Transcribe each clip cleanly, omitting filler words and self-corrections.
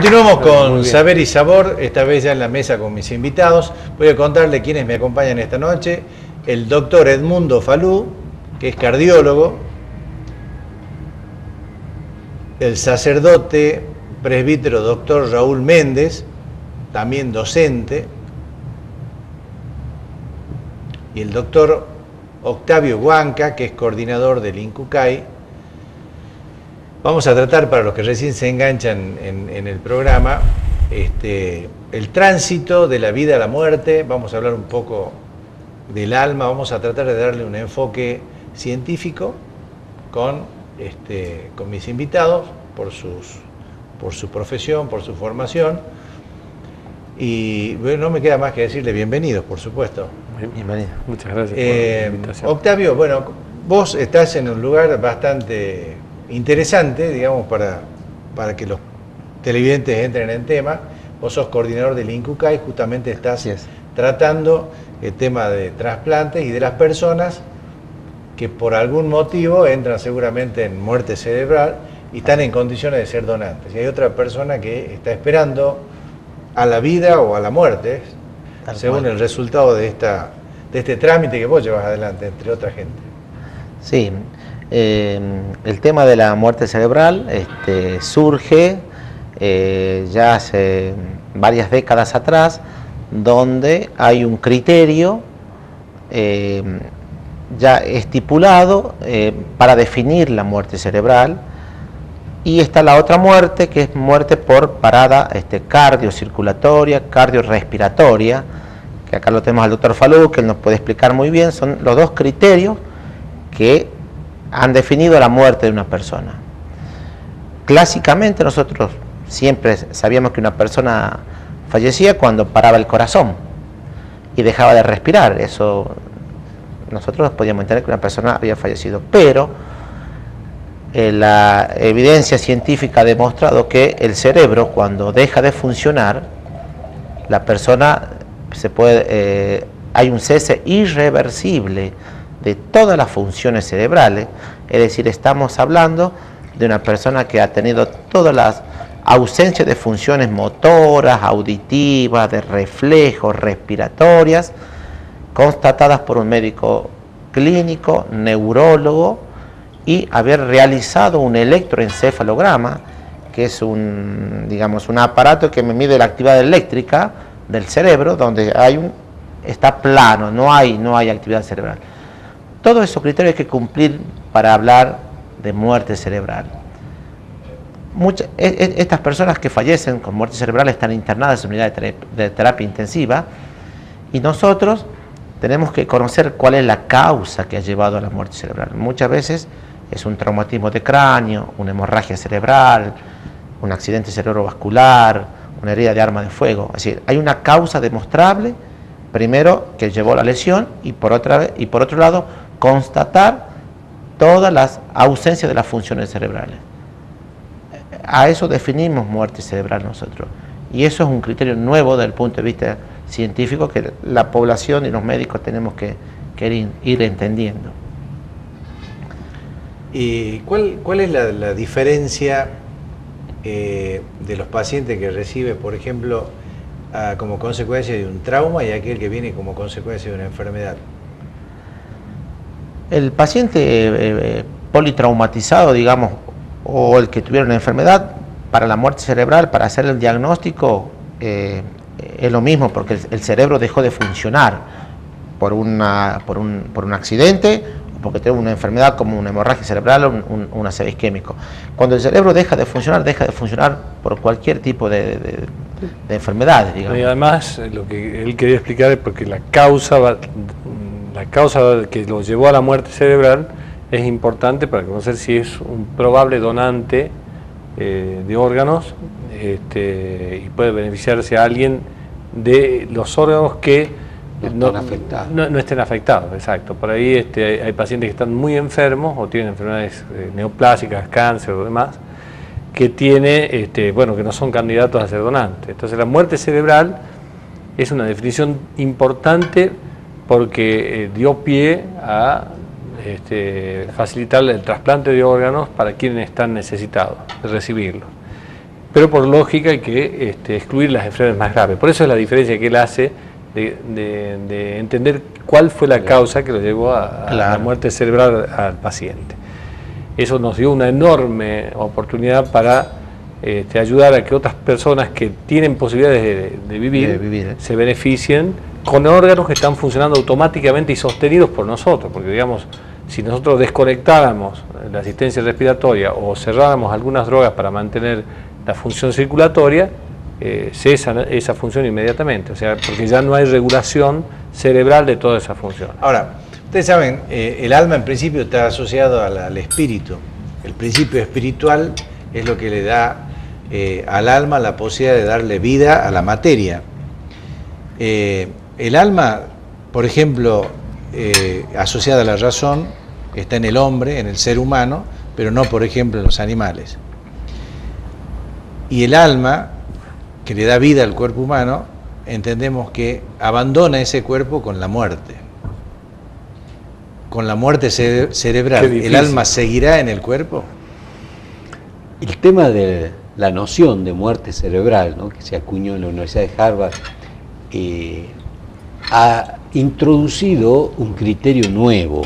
Continuamos con Saber y Sabor, esta vez ya en la mesa con mis invitados. Voy a contarle quiénes me acompañan esta noche. El doctor Edmundo Falú, que es cardiólogo. El sacerdote presbítero doctor Raúl Méndez, también docente. Y el doctor Octavio Huanca, que es coordinador del INCUCAI. Vamos a tratar, para los que recién se enganchan en el programa, el tránsito de la vida a la muerte. Vamos a hablar un poco del alma, vamos a tratar de darle un enfoque científico con mis invitados, por su profesión, por su formación. Y bueno, no me queda más que decirle bienvenidos, por supuesto. Bienvenido. Muchas gracias por la invitación. Octavio, bueno, vos estás en un lugar bastante interesante, digamos, para que los televidentes entren en tema. Vos sos coordinador del INCUCAI, justamente estás tratando el tema de trasplantes y de las personas que por algún motivo entran seguramente en muerte cerebral y están en condiciones de ser donantes. Y hay otra persona que está esperando a la vida o a la muerte, según el resultado de este trámite que vos llevas adelante, entre otra gente. Sí. El tema de la muerte cerebral surge ya hace varias décadas atrás, donde hay un criterio ya estipulado para definir la muerte cerebral, y está la otra muerte, que es muerte por parada cardiocirculatoria, cardiorrespiratoria, que acá lo tenemos al doctor Falú, que él nos puede explicar muy bien. Son los dos criterios que han definido la muerte de una persona. Clásicamente nosotros siempre sabíamos que una persona fallecía cuando paraba el corazón y dejaba de respirar. Eso nosotros podíamos entender que una persona había fallecido, pero la evidencia científica ha demostrado que el cerebro, cuando deja de funcionar, la persona hay un cese irreversible de todas las funciones cerebrales. Es decir, estamos hablando de una persona que ha tenido todas las ausencias de funciones motoras, auditivas, de reflejos, respiratorias, constatadas por un médico clínico, neurólogo, y haber realizado un electroencefalograma, que es un aparato que me mide la actividad eléctrica del cerebro, donde está plano, no hay actividad cerebral. Todos esos criterios hay que cumplir para hablar de muerte cerebral. Estas personas que fallecen con muerte cerebral están internadas en unidades de terapia intensiva, y nosotros tenemos que conocer cuál es la causa que ha llevado a la muerte cerebral. Muchas veces es un traumatismo de cráneo, una hemorragia cerebral, un accidente cerebrovascular, una herida de arma de fuego. Es decir, hay una causa demostrable, primero, que llevó a la lesión, y por otro lado, constatar todas las ausencias de las funciones cerebrales. A eso definimos muerte cerebral nosotros. Y eso es un criterio nuevo desde el punto de vista científico, que la población y los médicos tenemos que ir entendiendo. ¿Y cuál es la diferencia de los pacientes que recibe, por ejemplo, como consecuencia de un trauma, y aquel que viene como consecuencia de una enfermedad? El paciente politraumatizado, digamos, o el que tuviera una enfermedad, para la muerte cerebral, para hacer el diagnóstico, es lo mismo, porque el cerebro dejó de funcionar por un accidente, o porque tiene una enfermedad como una hemorragia cerebral o un ACV isquémico. Cuando el cerebro deja de funcionar por cualquier tipo de enfermedades, digamos. Y además, lo que él quería explicar es porque la causa que lo llevó a la muerte cerebral es importante para conocer si es un probable donante de órganos, y puede beneficiarse a alguien de los órganos que no estén afectados. Exacto. Por ahí hay pacientes que están muy enfermos o tienen enfermedades neoplásicas, cáncer o demás, que que no son candidatos a ser donantes. Entonces la muerte cerebral es una definición importante, porque dio pie a facilitar el trasplante de órganos para quienes están necesitados de recibirlo. pero por lógica hay que excluir las enfermedades más graves. Por eso es la diferencia que él hace de entender cuál fue la causa que lo llevó a la muerte cerebral al paciente. Eso nos dio una enorme oportunidad para ayudar a que otras personas que tienen posibilidades de vivir se beneficien con órganos que están funcionando automáticamente y sostenidos por nosotros, porque digamos, si nosotros desconectáramos la asistencia respiratoria o cerráramos algunas drogas para mantener la función circulatoria, cesa esa función inmediatamente, o sea, porque ya no hay regulación cerebral de toda esa función. Ahora, ustedes saben, el alma en principio está asociado al espíritu. El principio espiritual es lo que le da al alma la posibilidad de darle vida a la materia. El alma, por ejemplo, asociada a la razón, está en el hombre, en el ser humano, pero no, por ejemplo, en los animales. Y el alma, que le da vida al cuerpo humano, entendemos que abandona ese cuerpo con la muerte. Con la muerte cerebral, ¿el alma seguirá en el cuerpo? El tema de la noción de muerte cerebral, ¿no?, que se acuñó en la Universidad de Harvard, ha introducido un criterio nuevo,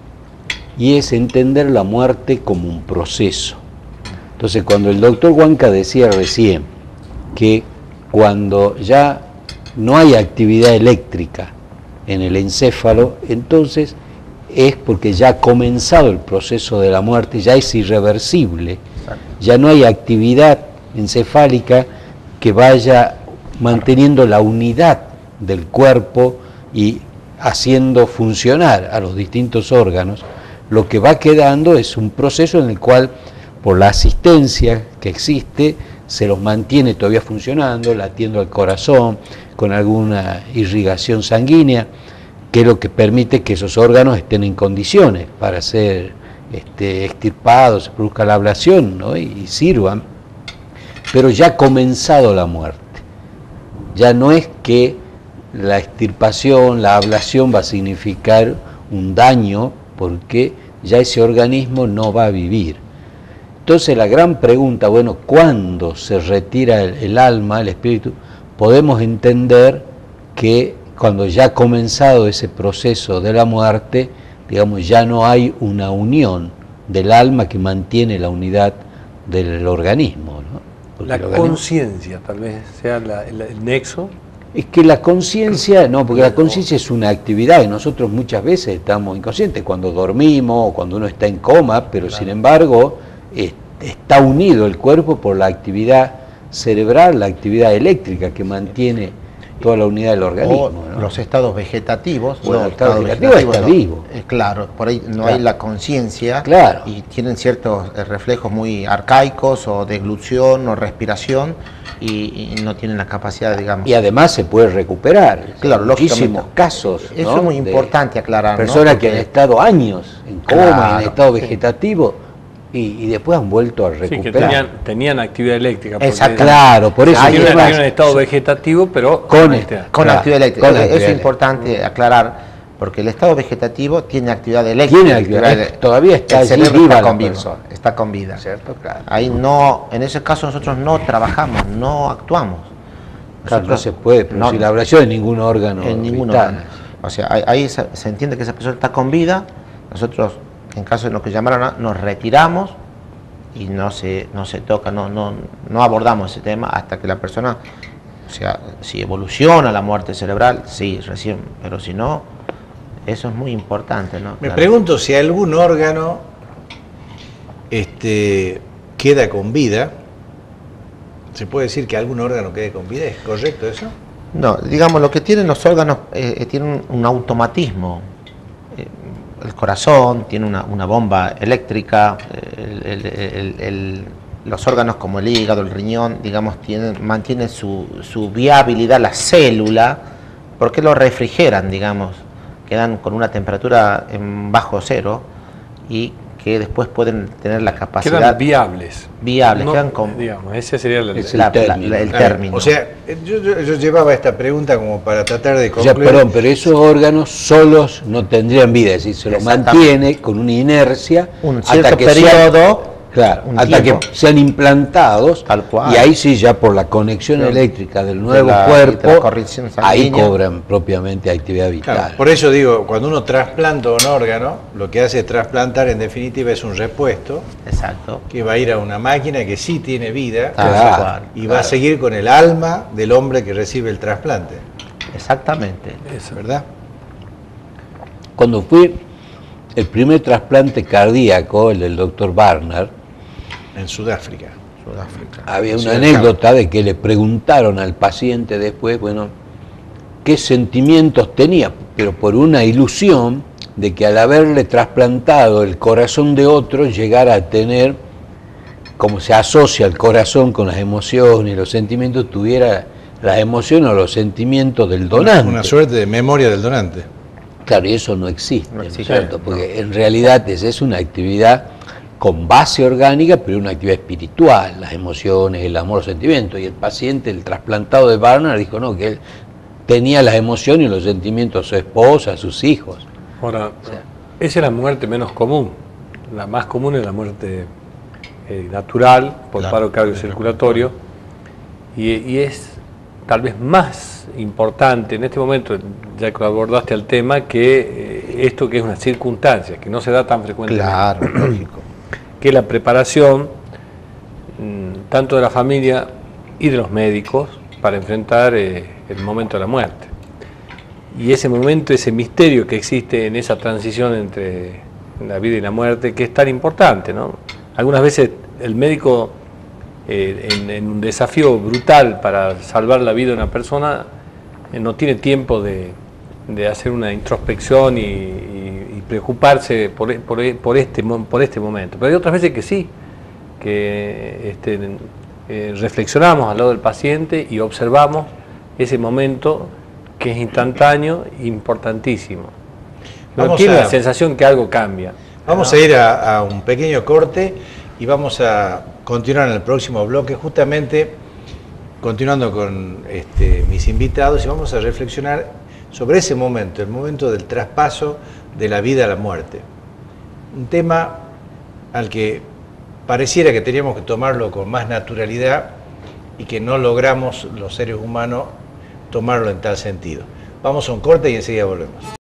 y es entender la muerte como un proceso. Entonces, cuando el doctor Huanca decía recién que cuando ya no hay actividad eléctrica en el encéfalo, entonces es porque ya ha comenzado el proceso de la muerte, ya es irreversible, ya no hay actividad encefálica que vaya manteniendo la unidad del cuerpo y haciendo funcionar a los distintos órganos. Lo que va quedando es un proceso en el cual, por la asistencia que existe, se los mantiene todavía funcionando, latiendo al corazón, con alguna irrigación sanguínea, que es lo que permite que esos órganos estén en condiciones para ser extirpados, se produzca la ablación, ¿no?, y sirvan. Pero ya ha comenzado la muerte. Ya no es que la extirpación, la ablación va a significar un daño, porque ya ese organismo no va a vivir. Entonces la gran pregunta, bueno, ¿cuándo se retira el alma, el espíritu? Podemos entender que cuando ya ha comenzado ese proceso de la muerte, digamos, ya no hay una unión del alma que mantiene la unidad del organismo, ¿no? Porque la conciencia tal vez sea el nexo. Es que la conciencia, no, porque la conciencia es una actividad y nosotros muchas veces estamos inconscientes cuando dormimos o cuando uno está en coma, pero sin embargo está unido el cuerpo por la actividad cerebral, la actividad eléctrica que mantiene toda la unidad del organismo, ¿no? Los estados vegetativos. Bueno, el estado vegetativo está vivo. Claro, por ahí no hay la conciencia, y tienen ciertos reflejos muy arcaicos o deglución o respiración y no tienen la capacidad, digamos. Y además se puede recuperar. Claro, muchísimos casos. Eso, ¿no?, es muy importante aclarar. Personas, ¿no?, que han estado años en coma, en estado vegetativo, y después han vuelto a recuperar. Sí, que tenían actividad eléctrica. Exacto. Claro, por eso. Hay un estado vegetativo, pero con actividad eléctrica. Eso es importante aclarar, porque el estado vegetativo tiene actividad eléctrica. Tiene actividad, todavía está allí viva la persona. Está con vida. ¿Cierto? Claro. Ahí no, en ese caso nosotros no trabajamos, no actuamos. Claro, no se puede producir la ablación en ningún órgano. En ningún órgano. O sea, ahí se entiende que esa persona está con vida. Nosotros, en caso de lo que llamaron, nos retiramos y no se toca, no abordamos ese tema hasta que la persona, o sea, si evoluciona la muerte cerebral, sí, recién, pero si no, eso es muy importante, ¿no? Me pregunto si algún órgano queda con vida. ¿Se puede decir que algún órgano quede con vida? ¿Es correcto eso? No, digamos, lo que tienen los órganos tienen un automatismo. El corazón tiene una bomba eléctrica, los órganos como el hígado, el riñón, digamos, mantienen su viabilidad, la célula, porque lo refrigeran, digamos, quedan con una temperatura en bajo cero y que después pueden tener la capacidad... Quedan viables. Viables, no, quedan con... Digamos, ese sería el término. O sea, yo llevaba esta pregunta como para tratar de concluir... O sea, perdón, pero esos órganos solos no tendrían vida, es decir, se los mantiene con una inercia un cierto periodo Claro, un hasta tiempo. que sean implantados, Tal cual. y ahí sí ya por la conexión Claro. eléctrica del nuevo de la cuerpo, corrección ahí sanguínea. cobran propiamente actividad vital. Claro, por eso digo, cuando uno trasplanta un órgano, lo que hace trasplantar en definitiva es un repuesto Exacto. que va a ir a una máquina que sí tiene vida Claro, y va a seguir con el alma del hombre que recibe el trasplante, Exactamente. ¿verdad? Cuando fue el primer trasplante cardíaco, el del doctor Barnard, En Sudáfrica. había una Ciudad anécdota de que le preguntaron al paciente después, bueno, qué sentimientos tenía, pero por una ilusión de que al haberle trasplantado el corazón de otro llegara a tener, como se asocia el corazón con las emociones y los sentimientos, tuviera las emociones o los sentimientos del donante. Una suerte de memoria del donante. Claro, y eso no existe, No ¿no es existe, cierto? Porque en realidad es una actividad con base orgánica, pero una actividad espiritual, las emociones, el amor, los sentimientos. Y el paciente, el trasplantado de Barnard, dijo no, que él tenía las emociones y los sentimientos a su esposa, a sus hijos. Ahora, esa es la muerte menos común. La más común es la muerte natural por paro cardiocirculatorio y es tal vez más importante en este momento, ya que abordaste el tema, que esto que es una circunstancia, que no se da tan frecuentemente. Claro, lógico. Que la preparación tanto de la familia y de los médicos para enfrentar el momento de la muerte. Y ese momento, ese misterio que existe en esa transición entre la vida y la muerte, que es tan importante, ¿no? Algunas veces el médico, en un desafío brutal para salvar la vida de una persona, no tiene tiempo de hacer una introspección y preocuparse por este momento. Pero hay otras veces que sí, que reflexionamos al lado del paciente y observamos ese momento que es instantáneo e importantísimo. Uno tiene la sensación que algo cambia. Vamos a ir a un pequeño corte y vamos a continuar en el próximo bloque, justamente continuando con mis invitados, y vamos a reflexionar sobre ese momento, el momento del traspaso de la vida a la muerte. Un tema al que pareciera que teníamos que tomarlo con más naturalidad y que no logramos los seres humanos tomarlo en tal sentido. Vamos a un corte y enseguida volvemos.